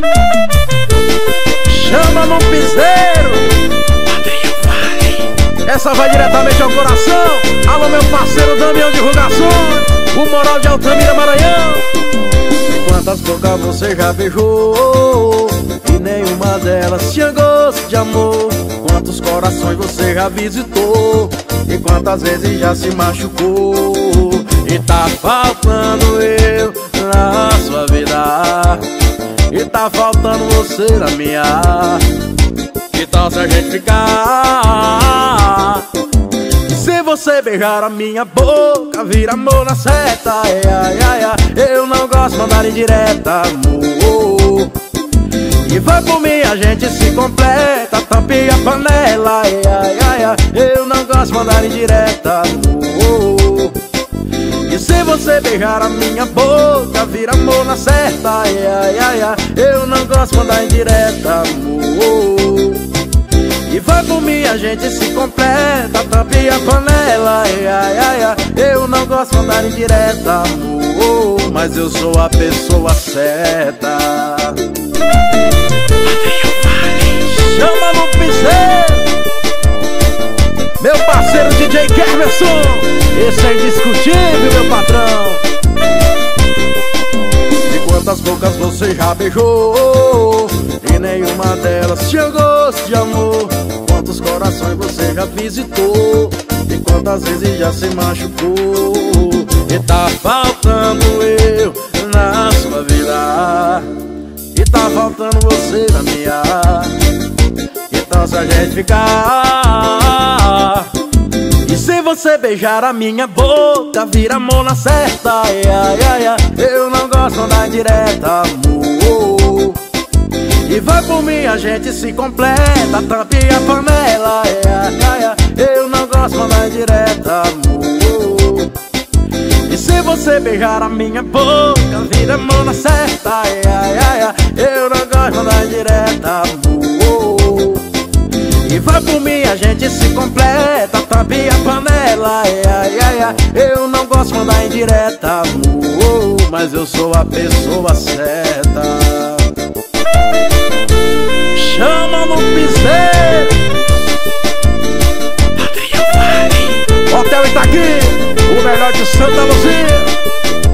Chama no piseiro. Essa vai diretamente ao coração. Alô, meu parceiro Damião Divulgações, o moral de Altamira, Maranhão. Quantas bocas você já beijou e nenhuma delas tinha gosto de amor? Quantos corações você já visitou e quantas vezes já se machucou? E tá faltando eu na sua vida, e tá faltando você na minha. Que tal se a gente ficar? Se você beijar a minha boca, vira amor na seta. Ai, ai, ai, ai. Eu não gosto de mandar indireta, amor. E vai por mim, a gente se completa. Tampe a panela. Ai, ai, ai, ai. Eu não gosto de mandar indireta, amor. E se você beijar a minha boca, vira amor na certa. Ai, ai, ai, ai. Eu não gosto de mandar indireta, amor. E vai por mim, a gente se completa. Tampe a panela. Ai, ai, ai, ai. Eu não gosto de mandar indireta, amor, mas eu sou a pessoa certa. Chama no piseiro, meu parceiro DJ Kermerson. Esse é indiscutível, meu patrão. E quantas bocas você já beijou e nenhuma delas tinha gosto de amor? Quantos corações você já visitou e quantas vezes já se machucou? E tá faltando eu na sua vida, e tá faltando você na minha. Então se a gente ficar, e se você beijar a minha boca, vira amor na certa. Ai, ai, ai, ai. Eu não gosto de andar direta, amor. E vai por mim, a gente se completa. Tampe a panela. Ai, ai, ai, ai. Eu não gosto de andar direta, amor. E se você beijar a minha boca, vira amor na certa. Ai, ai, ai, ai. Eu não gosto de andar direta, amor. E vai por mim, a gente se completa. Tampe a panela. Ai, ai, ai, ai. Eu não gosto de mandar indireta, amor, mas eu sou a pessoa certa. Chama no piseiro, Hotel Itaqui, o melhor de Santa Luzia.